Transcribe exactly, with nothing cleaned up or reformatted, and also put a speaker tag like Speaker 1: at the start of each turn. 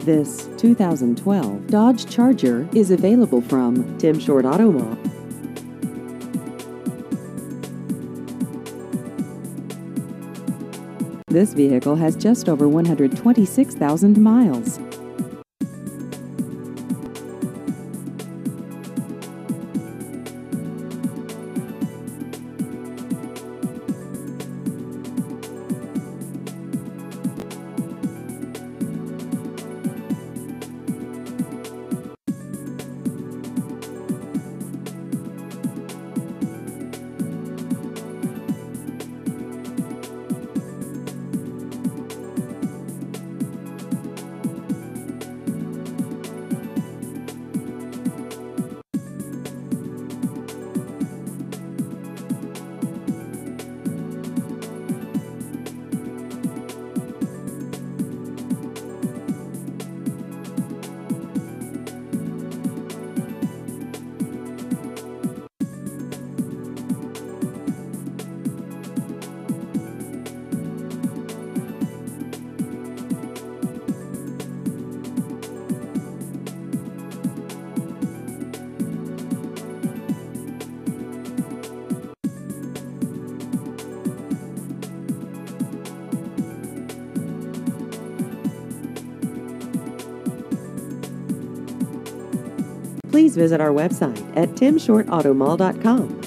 Speaker 1: This two thousand twelve Dodge Charger is available from Tim Short Auto Mall. This vehicle has just over one hundred twenty-six thousand miles. Please visit our website at tim short auto mall dot com.